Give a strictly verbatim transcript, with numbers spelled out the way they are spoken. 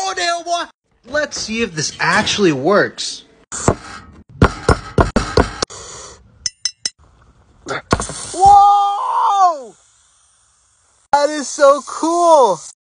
What the hell, boy? Let's see if this actually works. Whoa! That is so cool!